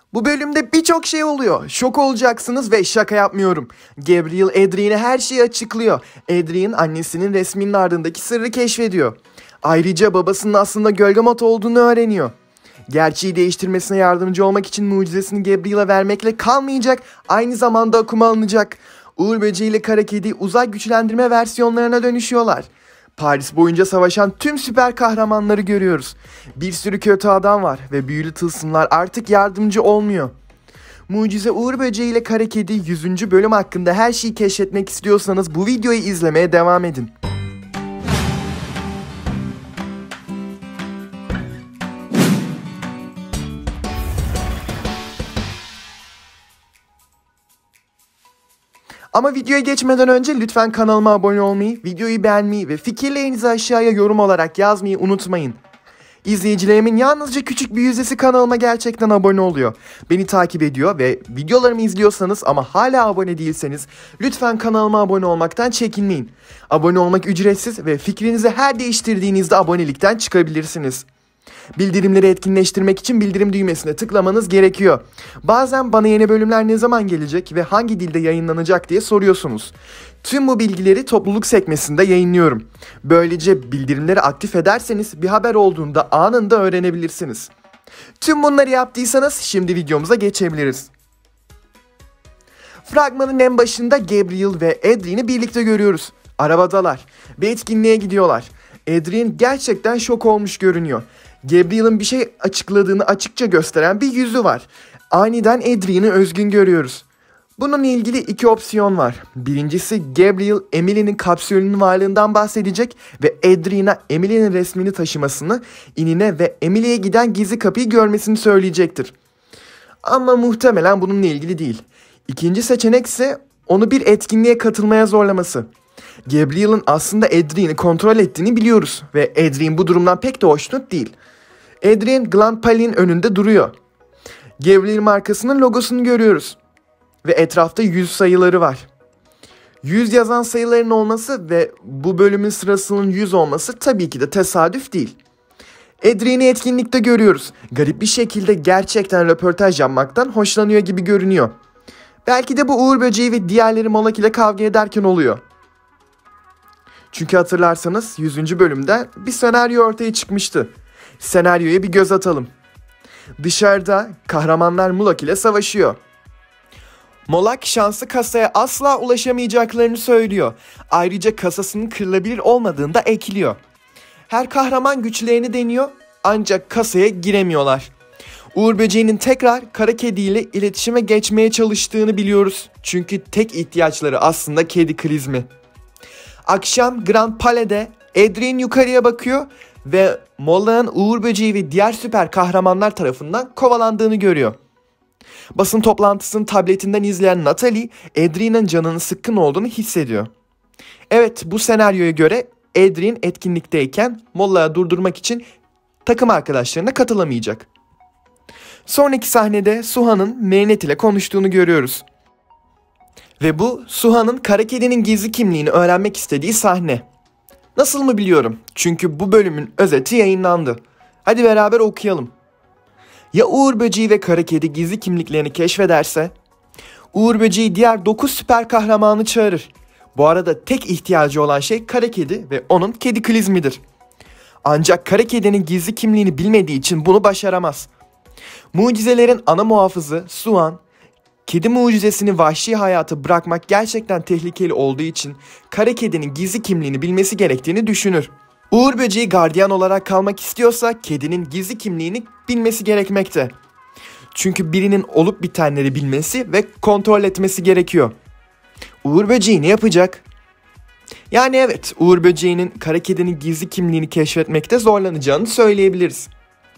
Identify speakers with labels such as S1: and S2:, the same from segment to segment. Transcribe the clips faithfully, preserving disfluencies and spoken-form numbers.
S1: Bu bölümde birçok şey oluyor. Şok olacaksınız ve şaka yapmıyorum. Gabriel Adrian'e her şeyi açıklıyor. Adrian annesinin resminin ardındaki sırrı keşfediyor. Ayrıca babasının aslında Gölgamot olduğunu öğreniyor. Gerçeği değiştirmesine yardımcı olmak için mucizesini Gabriel'a vermekle kalmayacak, aynı zamanda akuma alınacak. Uğur Böceği ile Kara Kedi uzay güçlendirme versiyonlarına dönüşüyorlar. Paris boyunca savaşan tüm süper kahramanları görüyoruz. Bir sürü kötü adam var ve büyülü tılsımlar artık yardımcı olmuyor. Mucize Uğur Böceği ile Kara Kedi yüzüncü bölüm hakkında her şeyi keşfetmek istiyorsanız bu videoyu izlemeye devam edin. Ama videoya geçmeden önce lütfen kanalıma abone olmayı, videoyu beğenmeyi ve fikirlerinizi aşağıya yorum olarak yazmayı unutmayın. İzleyicilerimin yalnızca küçük bir yüzdesi kanalıma gerçekten abone oluyor. Beni takip ediyor ve videolarımı izliyorsanız ama hala abone değilseniz lütfen kanalıma abone olmaktan çekinmeyin. Abone olmak ücretsiz ve fikrinizi her değiştirdiğinizde abonelikten çıkabilirsiniz. Bildirimleri etkinleştirmek için bildirim düğmesine tıklamanız gerekiyor. Bazen bana yeni bölümler ne zaman gelecek ve hangi dilde yayınlanacak diye soruyorsunuz. Tüm bu bilgileri topluluk sekmesinde yayınlıyorum. Böylece bildirimleri aktif ederseniz bir haber olduğunda anında öğrenebilirsiniz. Tüm bunları yaptıysanız şimdi videomuza geçebiliriz. Fragmanın en başında Gabriel ve Adrian'ı birlikte görüyoruz. Arabadalar. Bir etkinliğe gidiyorlar. Adrian gerçekten şok olmuş görünüyor. Gabriel'ın bir şey açıkladığını açıkça gösteren bir yüzü var. Aniden Adrian'ı özgün görüyoruz. Bununla ilgili iki opsiyon var. Birincisi Gabriel Emily'nin kapsülünün varlığından bahsedecek ve Adrian'a Emily'nin resmini taşımasını, inine ve Emily'ye giden gizli kapıyı görmesini söyleyecektir. Ama muhtemelen bununla ilgili değil. İkinci seçenek ise onu bir etkinliğe katılmaya zorlaması. Gabriel'ın aslında Adrian'ı kontrol ettiğini biliyoruz ve Adrian bu durumdan pek de hoşnut değil. Adrian Gland Pale'in önünde duruyor. Gabriel markasının logosunu görüyoruz ve etrafta yüz sayıları var. yüz yazan sayıların olması ve bu bölümün sırasının yüz olması tabii ki de tesadüf değil. Adrian'ı etkinlikte görüyoruz. Garip bir şekilde gerçekten röportaj yapmaktan hoşlanıyor gibi görünüyor. Belki de bu Uğur Böceği ve diğerleri Molak ile kavga ederken oluyor. Çünkü hatırlarsanız yüzüncü bölümde bir senaryo ortaya çıkmıştı. Senaryoya bir göz atalım. Dışarıda kahramanlar Molak ile savaşıyor. Molak şanslı kasaya asla ulaşamayacaklarını söylüyor. Ayrıca kasasının kırılabilir olmadığını da ekliyor. Her kahraman güçlerini deniyor ancak kasaya giremiyorlar. Uğur Böceği'nin tekrar Kara Kedi ile iletişime geçmeye çalıştığını biliyoruz. Çünkü tek ihtiyaçları aslında kedi krizmi. Akşam Grand Palace'de Adrian yukarıya bakıyor ve Molak'ın Uğur Böceği ve diğer süper kahramanlar tarafından kovalandığını görüyor. Basın toplantısını tabletinden izleyen Natalie, Adrian'ın canının sıkkın olduğunu hissediyor. Evet, bu senaryoya göre Adrian etkinlikteyken Molak'ı durdurmak için takım arkadaşlarına katılamayacak. Sonraki sahnede Suha'nın Marinette ile konuştuğunu görüyoruz. Ve bu Suha'nın Kara Kedi'nin gizli kimliğini öğrenmek istediği sahne. Nasıl mı biliyorum? Çünkü bu bölümün özeti yayınlandı. Hadi beraber okuyalım. Ya Uğur Böceği ve Kara Kedi gizli kimliklerini keşfederse? Uğur Böceği diğer dokuz süper kahramanı çağırır. Bu arada tek ihtiyacı olan şey Kara Kedi ve onun kedi klizmidir. Ancak Kara Kedi'nin gizli kimliğini bilmediği için bunu başaramaz. Mucizelerin ana muhafızı Suhan, kedi mucizesini vahşi hayata bırakmak gerçekten tehlikeli olduğu için Kara Kedi'nin gizli kimliğini bilmesi gerektiğini düşünür. Uğur Böceği gardiyan olarak kalmak istiyorsa kedinin gizli kimliğini bilmesi gerekmekte. Çünkü birinin olup bitenleri bilmesi ve kontrol etmesi gerekiyor. Uğur Böceği ne yapacak? Yani evet, Uğur Böceği'nin Kara Kedi'nin gizli kimliğini keşfetmekte zorlanacağını söyleyebiliriz.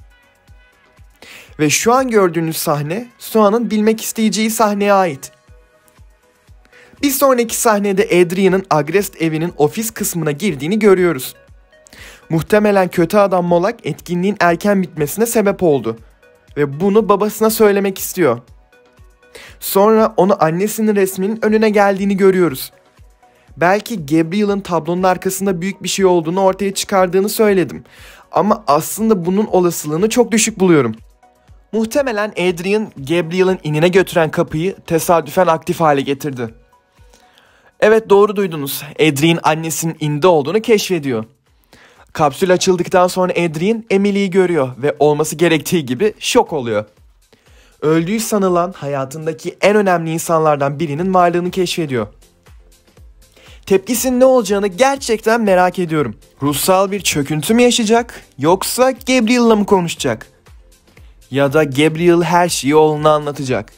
S1: Ve şu an gördüğünüz sahne Suha'nın bilmek isteyeceği sahneye ait. Bir sonraki sahnede Adrian'ın Agrest evinin ofis kısmına girdiğini görüyoruz. Muhtemelen kötü adam Molak etkinliğin erken bitmesine sebep oldu ve bunu babasına söylemek istiyor. Sonra onu annesinin resminin önüne geldiğini görüyoruz. Belki Gabriel'ın tablonun arkasında büyük bir şey olduğunu ortaya çıkardığını söyledim. Ama aslında bunun olasılığını çok düşük buluyorum. Muhtemelen Adrian, Gabriel'in inine götüren kapıyı tesadüfen aktif hale getirdi. Evet, doğru duydunuz. Adrian annesinin inde olduğunu keşfediyor. Kapsül açıldıktan sonra Adrian Emily'yi görüyor ve olması gerektiği gibi şok oluyor. Öldüğü sanılan hayatındaki en önemli insanlardan birinin varlığını keşfediyor. Tepkisinin ne olacağını gerçekten merak ediyorum. Ruhsal bir çöküntü mü yaşayacak, yoksa Gabriel'la mı konuşacak? Ya da Gabriel her şeyi oğluna anlatacak.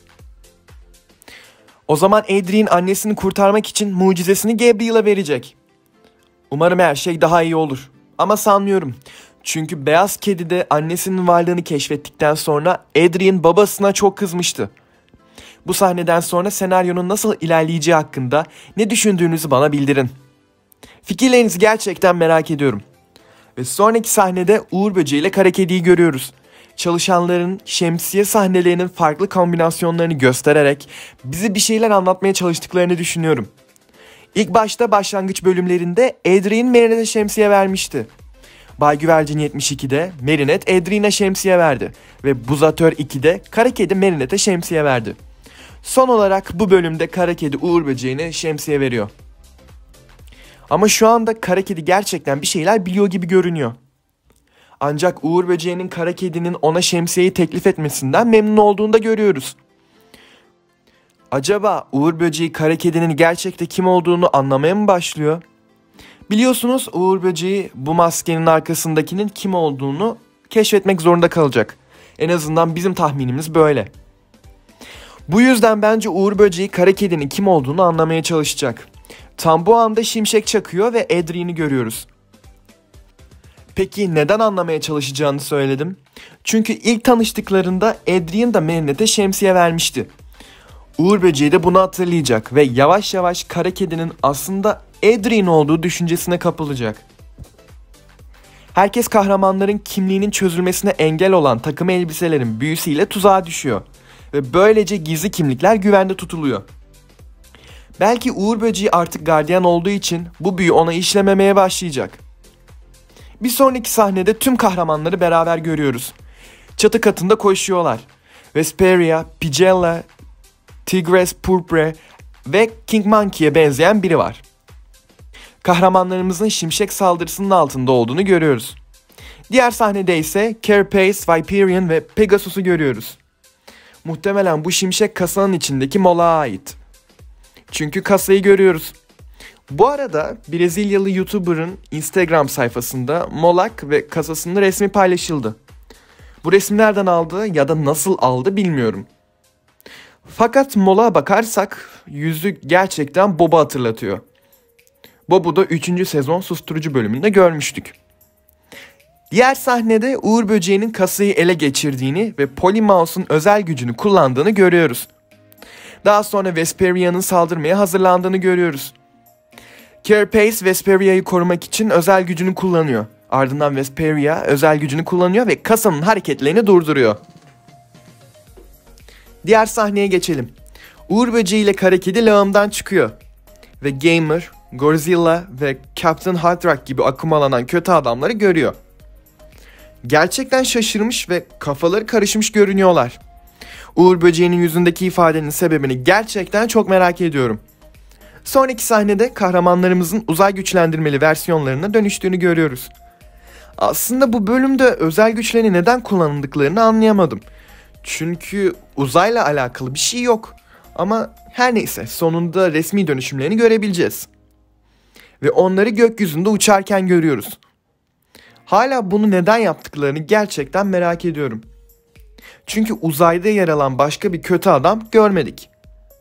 S1: O zaman Adrian annesini kurtarmak için mucizesini Gabriel'a verecek. Umarım her şey daha iyi olur. Ama sanmıyorum. Çünkü beyaz kedi de annesinin varlığını keşfettikten sonra Adrian babasına çok kızmıştı. Bu sahneden sonra senaryonun nasıl ilerleyeceği hakkında ne düşündüğünüzü bana bildirin. Fikirlerinizi gerçekten merak ediyorum. Ve sonraki sahnede Uğur Böceği ile Kara Kedi'yi görüyoruz. Çalışanların şemsiye sahnelerinin farklı kombinasyonlarını göstererek bize bir şeyler anlatmaya çalıştıklarını düşünüyorum. İlk başta başlangıç bölümlerinde Adrian Marinette'e şemsiye vermişti. Bay Güvercin yetmiş ikide Marinette Adrian'a şemsiye verdi ve Buzatör ikide Kara Kedi Marinette'e şemsiye verdi. Son olarak bu bölümde Kara Kedi Uğur Böceği'ne şemsiye veriyor. Ama şu anda Kara Kedi gerçekten bir şeyler biliyor gibi görünüyor. Ancak Uğur Böceği'nin Kara Kedi'nin ona şemsiyeyi teklif etmesinden memnun olduğunu da görüyoruz. Acaba Uğur Böceği Kara Kedi'nin gerçekte kim olduğunu anlamaya mı başlıyor? Biliyorsunuz Uğur Böceği bu maskenin arkasındakinin kim olduğunu keşfetmek zorunda kalacak. En azından bizim tahminimiz böyle. Bu yüzden bence Uğur Böceği Kara Kedi'nin kim olduğunu anlamaya çalışacak. Tam bu anda şimşek çakıyor ve Adrian'ı görüyoruz. Peki neden anlamaya çalışacağını söyledim? Çünkü ilk tanıştıklarında Adrian da Marinette'e şemsiye vermişti. Uğur Böceği de bunu hatırlayacak ve yavaş yavaş Kara Kedi'nin aslında Adrian olduğu düşüncesine kapılacak. Herkes kahramanların kimliğinin çözülmesine engel olan takım elbiselerin büyüsüyle tuzağa düşüyor. Ve böylece gizli kimlikler güvende tutuluyor. Belki Uğur Böceği artık gardiyan olduğu için bu büyü ona işlememeye başlayacak. Bir sonraki sahnede tüm kahramanları beraber görüyoruz. Çatı katında koşuyorlar. Vesperia, Pigella, Tigress Purpure ve King Monkey'e benzeyen biri var. Kahramanlarımızın şimşek saldırısının altında olduğunu görüyoruz. Diğer sahnede ise Carapace, Viperion ve Pegasus'u görüyoruz. Muhtemelen bu şimşek kasanın içindeki Molak'a ait. Çünkü kasayı görüyoruz. Bu arada Brezilyalı YouTuber'ın Instagram sayfasında Molak ve kasasının resmi paylaşıldı. Bu resmi nereden aldı ya da nasıl aldı bilmiyorum. Fakat Molak'a bakarsak yüzü gerçekten Bob'u hatırlatıyor. Bob'u da üçüncü sezon susturucu bölümünde görmüştük. Diğer sahnede Uğur Böceği'nin kasayı ele geçirdiğini ve Polymouse'un özel gücünü kullandığını görüyoruz. Daha sonra Vesperia'nın saldırmaya hazırlandığını görüyoruz. Carapace Vesperia'yı korumak için özel gücünü kullanıyor. Ardından Vesperia özel gücünü kullanıyor ve kasanın hareketlerini durduruyor. Diğer sahneye geçelim. Uğur Böceği ile Kara Kedi lağımdan çıkıyor. Ve Gamer, Godzilla ve Captain Hydrock gibi akumalanan kötü adamları görüyor. Gerçekten şaşırmış ve kafaları karışmış görünüyorlar. Uğur Böceği'nin yüzündeki ifadenin sebebini gerçekten çok merak ediyorum. Sonraki sahnede kahramanlarımızın uzay güçlendirmeli versiyonlarına dönüştüğünü görüyoruz. Aslında bu bölümde özel güçlerini neden kullanıldıklarını anlayamadım. Çünkü uzayla alakalı bir şey yok. Ama her neyse sonunda resmi dönüşümlerini görebileceğiz. Ve onları gökyüzünde uçarken görüyoruz. Hala bunu neden yaptıklarını gerçekten merak ediyorum. Çünkü uzayda yer alan başka bir kötü adam görmedik.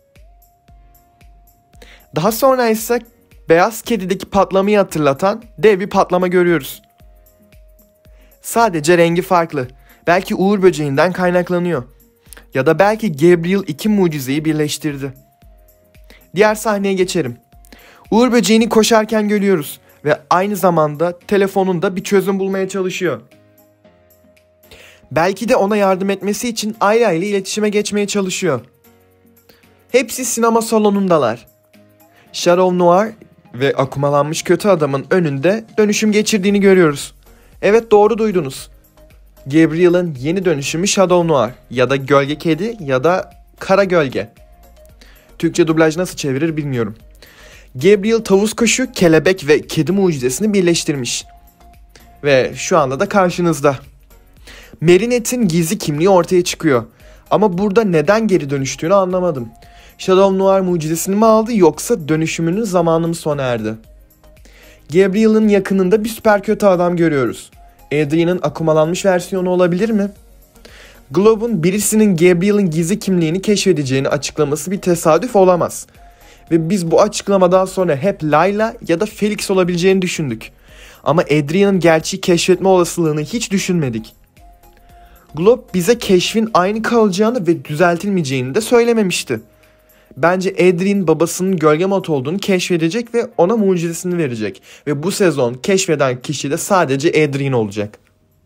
S1: Daha sonra ise Beyaz Kedi'deki patlamayı hatırlatan dev bir patlama görüyoruz. Sadece rengi farklı. Belki Uğur Böceği'nden kaynaklanıyor. Ya da belki Gabriel iki mucizeyi birleştirdi. Diğer sahneye geçelim. Uğur Böceği'ni koşarken görüyoruz ve aynı zamanda telefonunda bir çözüm bulmaya çalışıyor. Belki de ona yardım etmesi için Ayla ile iletişime geçmeye çalışıyor. Hepsi sinema salonundalar. Shadow Noir ve akumalanmış kötü adamın önünde dönüşüm geçirdiğini görüyoruz. Evet, doğru duydunuz. Gabriel'ın yeni dönüşümü Shadow Noir ya da Gölge Kedi ya da Kara Gölge. Türkçe dublaj nasıl çevirir bilmiyorum. Gabriel tavus kuşu, kelebek ve kedi mucizesini birleştirmiş. Ve şu anda da karşınızda. Marinette'in gizli kimliği ortaya çıkıyor. Ama burada neden geri dönüştüğünü anlamadım. Shadow Noir mucizesini mi aldı yoksa dönüşümünün zamanı mı sona erdi? Gabriel'ın yakınında bir süper kötü adam görüyoruz. Adrian'ın akumalanmış versiyonu olabilir mi? Globe'un birisinin Gabriel'ın gizli kimliğini keşfedeceğini açıklaması bir tesadüf olamaz. Ve biz bu açıklamadan sonra hep Layla ya da Felix olabileceğini düşündük. Ama Adrian'ın gerçeği keşfetme olasılığını hiç düşünmedik. Globe bize keşfin aynı kalacağını ve düzeltilmeyeceğini de söylememişti. Bence Adrian babasının gölge mod olduğunu keşfedecek ve ona mucizesini verecek. Ve bu sezon keşfeden kişi de sadece Adrian olacak.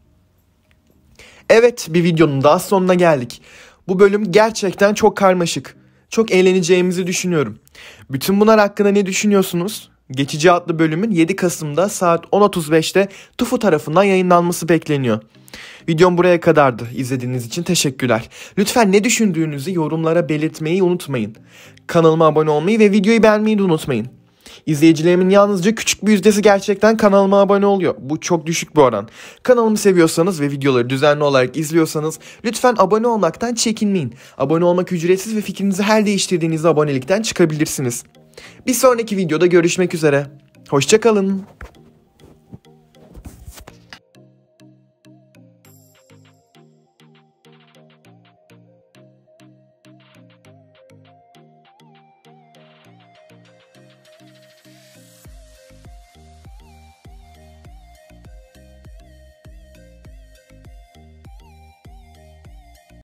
S1: Evet, bir videonun daha sonuna geldik. Bu bölüm gerçekten çok karmaşık. Çok eğleneceğimizi düşünüyorum. Bütün bunlar hakkında ne düşünüyorsunuz? Geçici adlı bölümün yedi Kasım'da saat on otuz beşte Tufu tarafından yayınlanması bekleniyor. Videom buraya kadardı. İzlediğiniz için teşekkürler. Lütfen ne düşündüğünüzü yorumlara belirtmeyi unutmayın. Kanalıma abone olmayı ve videoyu beğenmeyi de unutmayın. İzleyicilerimin yalnızca küçük bir yüzdesi gerçekten kanalıma abone oluyor. Bu çok düşük bir oran. Kanalımı seviyorsanız ve videoları düzenli olarak izliyorsanız lütfen abone olmaktan çekinmeyin. Abone olmak ücretsiz ve fikrinizi her değiştirdiğinizde abonelikten çıkabilirsiniz. Bir sonraki videoda görüşmek üzere. Hoşça kalın.